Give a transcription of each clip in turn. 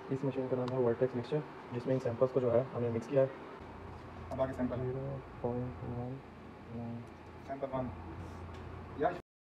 इस मशीन का नाम है वर्टेक्स मिक्सचर, जिसमें इन सैंपल्स को जो है हमने मिक्स किया है। अब आगे सैंपल 0.19 सैंपल 1 या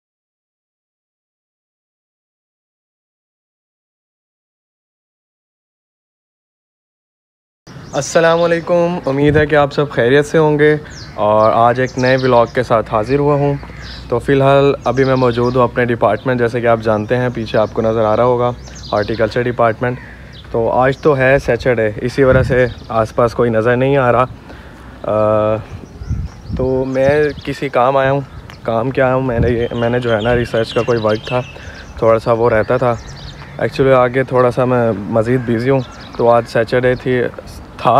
अस्सलामुअलैकुम। उम्मीद है कि आप सब खैरियत से होंगे और आज एक नए व्लॉग के साथ हाज़िर हुआ हूँ। तो फ़िलहाल अभी मैं मौजूद हूँ अपने डिपार्टमेंट, जैसे कि आप जानते हैं, पीछे आपको नज़र आ रहा होगा हॉर्टिकल्चर डिपार्टमेंट। तो आज तो है सैटरडे, इसी वजह से आसपास कोई नज़र नहीं आ रहा। तो मैं किसी काम आया हूँ। काम क्या हूँ, मैंने जो है ना रिसर्च का कोई वर्क था, थोड़ा सा वो रहता था। एक्चुअली आगे थोड़ा सा मैं मज़ीद बिज़ी हूँ, तो आज सैटरडे था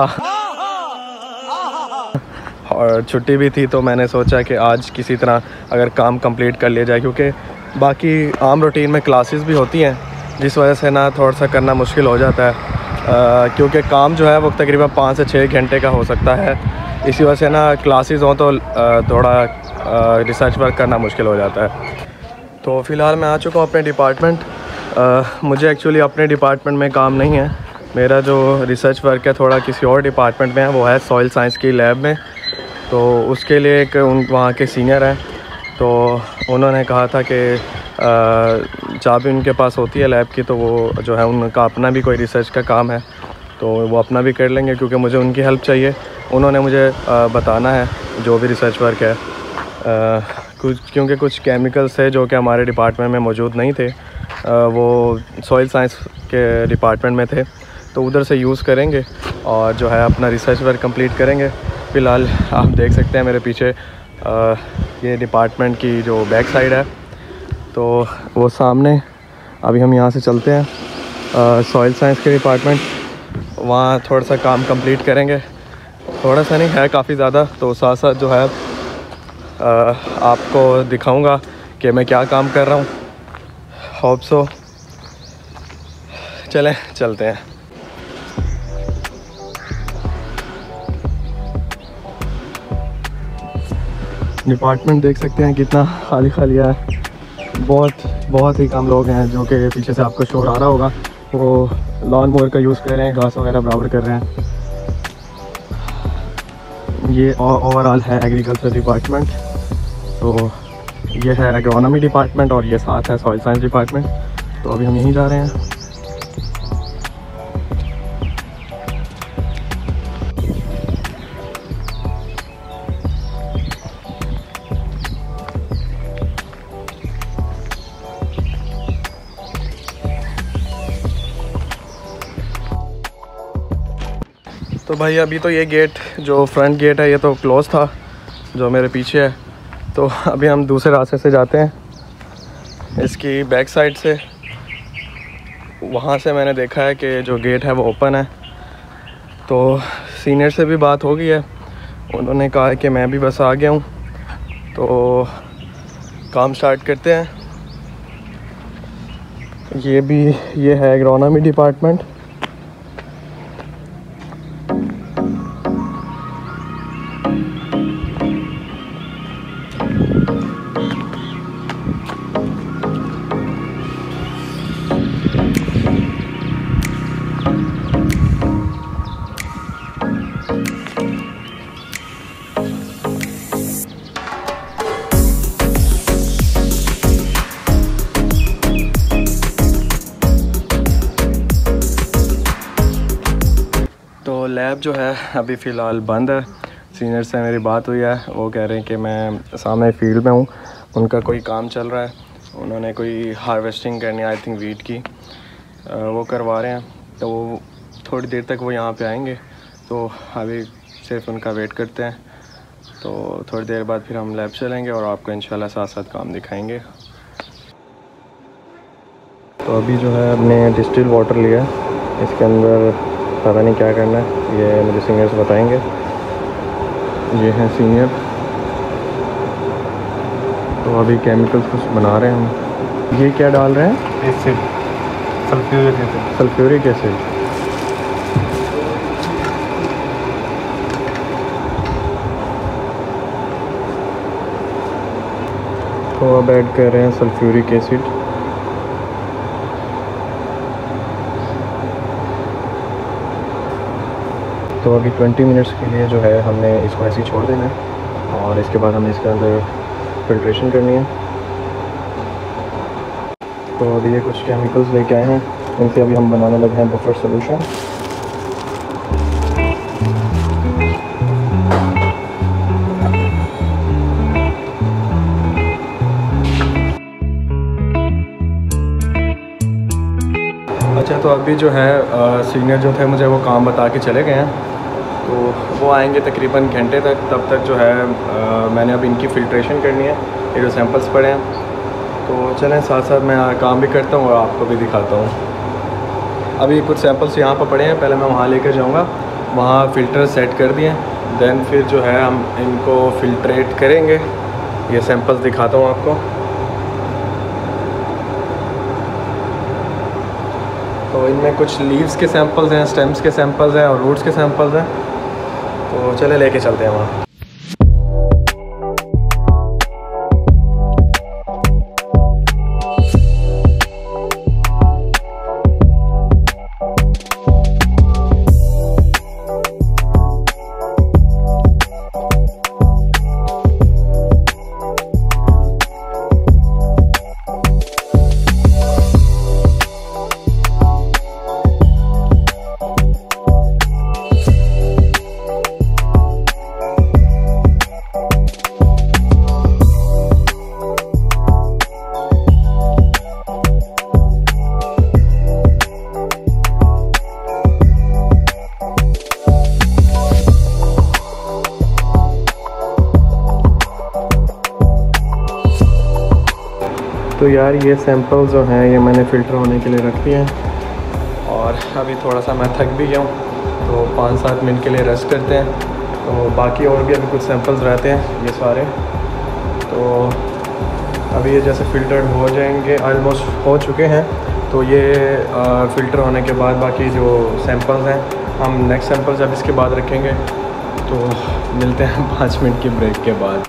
और छुट्टी भी थी, तो मैंने सोचा कि आज किसी तरह अगर काम कंप्लीट कर लिया जाए, क्योंकि बाकी आम रूटीन में क्लासेस भी होती हैं, जिस वजह से ना थोड़ा सा करना मुश्किल हो जाता है। क्योंकि काम जो है वो तकरीबन 5 से 6 घंटे का हो सकता है। इसी वजह से ना क्लासेस हों तो थोड़ा रिसर्च वर्क करना मुश्किल हो जाता है। तो फ़िलहाल मैं आ चुका हूँ अपने डिपार्टमेंट। मुझे एक्चुअली अपने डिपार्टमेंट में काम नहीं है, मेरा जो रिसर्च वर्क है थोड़ा किसी और डिपार्टमेंट में है, वो है सॉइल साइंस की लैब में। तो उसके लिए एक वहाँ के सीनियर हैं, तो उन्होंने कहा था कि चाबी उनके पास होती है लैब की, तो वो जो है उनका अपना भी कोई रिसर्च का काम है, तो वो अपना भी कर लेंगे, क्योंकि मुझे उनकी हेल्प चाहिए। उन्होंने मुझे बताना है जो भी रिसर्च वर्क है, क्योंकि कुछ केमिकल्स है जो कि हमारे डिपार्टमेंट में मौजूद नहीं थे, वो सॉइल साइंस के डिपार्टमेंट में थे, तो उधर से यूज़ करेंगे और जो है अपना रिसर्च वर्क कंप्लीट करेंगे। फ़िलहाल आप देख सकते हैं मेरे पीछे ये डिपार्टमेंट की जो बैक साइड है, तो वो सामने अभी हम यहाँ से चलते हैं सॉइल साइंस के डिपार्टमेंट, वहाँ थोड़ा सा काम कंप्लीट करेंगे। थोड़ा सा नहीं है, काफ़ी ज़्यादा। तो साथ साथ जो है आपको दिखाऊंगा कि मैं क्या काम कर रहा हूँ। Hope so. चलें चलते हैं। डिपार्टमेंट देख सकते हैं कितना खाली खाली है, बहुत ही कम लोग हैं। जो कि पीछे से आपको शोर आ रहा होगा, वो लॉन मोवर का यूज़ कर रहे हैं, घास वगैरह बराबर कर रहे हैं। ये ओवरऑल है एग्रीकल्चर डिपार्टमेंट। तो ये है एग्रोनॉमी डिपार्टमेंट और ये साथ है सॉइल साइंस डिपार्टमेंट। तो अभी हम यहीं जा रहे हैं। तो भाई अभी तो ये गेट, जो फ्रंट गेट है, ये तो क्लोज़ था, जो मेरे पीछे है। तो अभी हम दूसरे रास्ते से जाते हैं, इसकी बैक साइड से। वहाँ से मैंने देखा है कि जो गेट है वो ओपन है। तो सीनियर से भी बात हो गई है, उन्होंने कहा है कि मैं भी बस आ गया हूँ, तो काम स्टार्ट करते हैं। ये है एग्रोनॉमी डिपार्टमेंट। तो लैब जो है अभी फ़िलहाल बंद है। सीनियर से मेरी बात हुई है, वो कह रहे हैं कि मैं सामने फील्ड में हूँ, उनका कोई काम चल रहा है, उन्होंने कोई हार्वेस्टिंग करनी है आई थिंक वीट की, वो करवा रहे हैं। तो वो थोड़ी देर तक वो यहाँ पे आएंगे, तो अभी सिर्फ उनका वेट करते हैं। तो थोड़ी देर बाद फिर हम लैब चलेंगे और आपको इंशाल्लाह साथ साथ काम दिखाएंगे। तो अभी जो है हमने डिस्टिल वाटर लिया, इसके अंदर पता नहीं क्या करना है, ये मुझे सीनियर्स बताएंगे। ये हैं सीनियर। तो अभी केमिकल्स कुछ बना रहे हैं हम। ये क्या डाल रहे हैं? Acid, sulphuric acid. Sulphuric acid. तो अब ऐड कर रहे हैं सल्फ्यूरिक एसिड। तो अभी 20 मिनट्स के लिए जो है हमने इसको ऐसे ही छोड़ देना है और इसके बाद हमें इसके अंदर फिल्ट्रेशन करनी है। तो अभी ये कुछ केमिकल्स लेके आए हैं, इनसे अभी हम बनाने लगे हैं बफर सोल्यूशन। अच्छा, तो अभी जो है सीनियर जो थे मुझे वो काम बता के चले गए हैं, तो वो आएंगे तकरीबन घंटे तक। तब तक जो है मैंने अब इनकी फ़िल्ट्रेशन करनी है। ये जो सैंपल्स पड़े हैं, तो चलें साथ साथ मैं काम भी करता हूँ और आपको भी दिखाता हूँ। अभी कुछ सैंपल्स यहाँ पर पड़े हैं, पहले मैं वहाँ लेकर जाऊँगा, वहाँ फ़िल्टर सेट कर दिए, दैन फिर जो है हम इनको फ़िल्ट्रेट करेंगे। ये सैंपल्स दिखाता हूँ आपको। तो इनमें कुछ लीव्स के सैंपल्स हैं, स्टेम्स के सैंपल्स हैं और रूट्स के सैंपल्स हैं। तो चले लेके चलते हैं वहाँ। तो यार ये सैंपल जो हैं ये मैंने फ़िल्टर होने के लिए रख दिए हैं और अभी थोड़ा सा मैं थक भी गया हूँ, तो 5-7 मिनट के लिए रेस्ट करते हैं। तो बाकी और भी अभी कुछ सैंपल्स रहते हैं ये सारे, तो अभी ये जैसे फ़िल्टर हो जाएंगे, ऑलमोस्ट हो चुके हैं। तो ये फ़िल्टर होने के बाद बाकी जो सैंपल्स हैं हम नेक्स्ट सैंपल जब इसके बाद रखेंगे। तो मिलते हैं 5 मिनट की ब्रेक के बाद।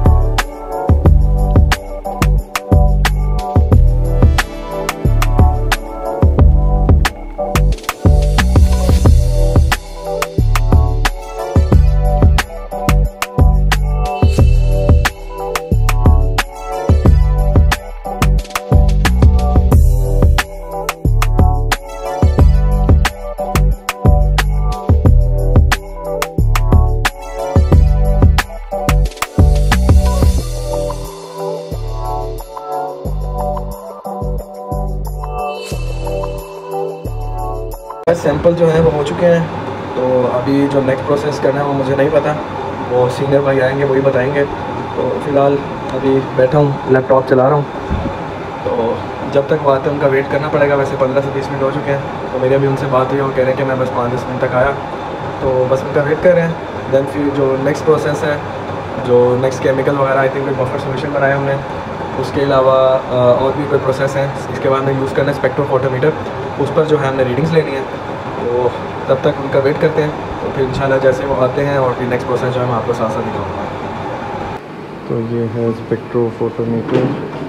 सैंपल जो है वो हो चुके हैं, तो अभी जो नेक्स्ट प्रोसेस करना है वो मुझे नहीं पता, वो सीनियर भाई आएंगे वही बताएंगे। तो फ़िलहाल अभी बैठा हूँ, लैपटॉप चला रहा हूँ, तो जब तक वो आते हैं उनका वेट करना पड़ेगा। वैसे 15 से 20 मिनट हो चुके हैं, तो मेरी अभी उनसे बात हुई, वो कह रहे हैं कि मैं बस 5-10 मिनट तक आया, तो बस उनका वेट कर रहे हैं। दैन फिर जो नेक्स्ट प्रोसेस है, जो नेक्स्ट केमिकल वगैरह आई थिंक कोई बफर सोल्यूशन बनाया हमने, उसके अलावा और भी कोई प्रोसेस है। इसके बाद में यूज़ करना है स्पेक्ट्रोफोटोमीटर, उस पर जो है हमने रीडिंग्स लेनी है। तो तब तक उनका वेट करते हैं, तो फिर इंशाल्लाह जैसे वो आते हैं और फिर नेक्स्ट प्रोसेस जो है मैं आपको साथ साथ दिखाऊंगा। तो ये है स्पेक्ट्रोफोटोमीटर,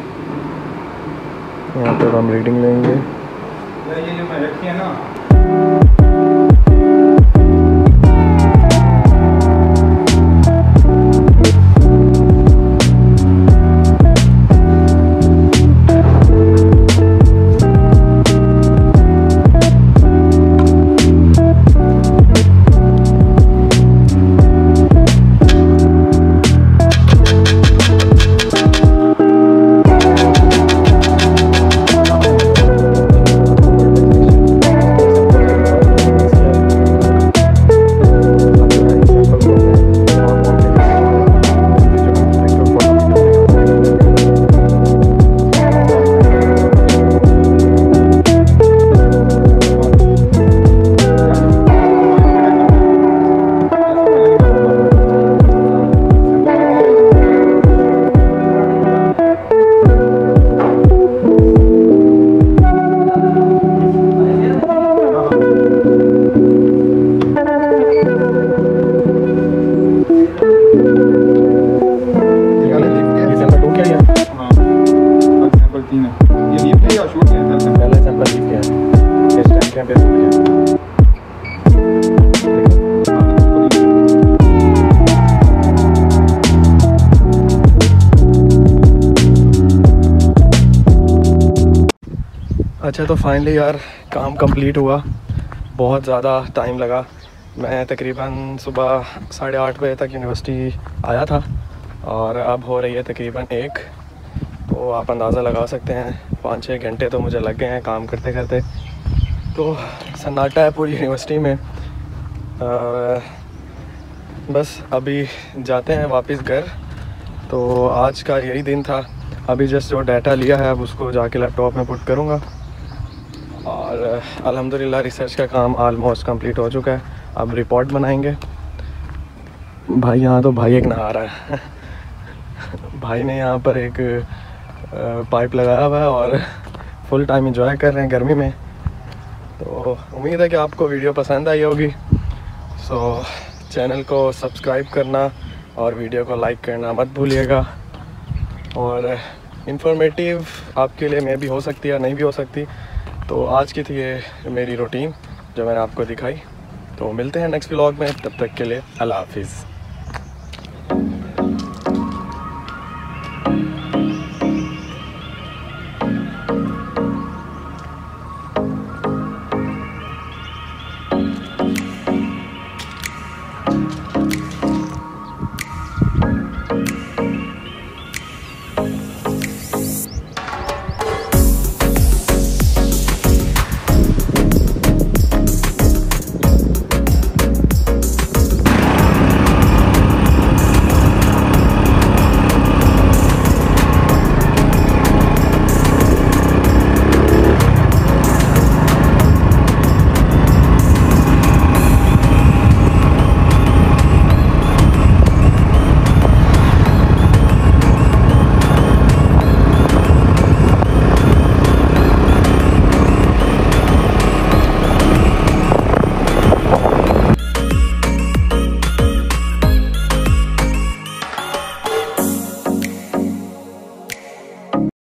यहाँ पर हम रीडिंग लेंगे। ये जो मैं रखी है ना, अच्छा तो फाइनली यार काम कंप्लीट हुआ, बहुत ज़्यादा टाइम लगा। मैं तकरीबन सुबह 8:30 बजे तक यूनिवर्सिटी आया था और अब हो रही है तकरीबन 1, तो आप अंदाज़ा लगा सकते हैं 5-6 घंटे तो मुझे लग गए हैं काम करते करते। तो सन्नाटा है पूरी यूनिवर्सिटी में। बस अभी जाते हैं वापस घर। तो आज का यही दिन था। अभी जस्ट जो डाटा लिया है अब उसको जाके लैपटॉप में पुट करूँगा और अल्हम्दुलिल्लाह रिसर्च का काम ऑलमोस्ट कंप्लीट हो चुका है। अब रिपोर्ट बनाएंगे। भाई यहाँ तो भाई एक नहा रहा है भाई ने यहाँ पर एक पाइप लगाया हुआ है और फुल टाइम एंजॉय कर रहे हैं गर्मी में। तो उम्मीद है कि आपको वीडियो पसंद आई होगी। सो चैनल को सब्सक्राइब करना और वीडियो को लाइक करना मत भूलिएगा। और इंफॉर्मेटिव आपके लिए मे भी हो सकती है, नहीं भी हो सकती। तो आज की थी ये मेरी रूटीन जो मैंने आपको दिखाई। तो मिलते हैं नेक्स्ट व्लॉग में, तब तक के लिए अल्लाह हाफिज़।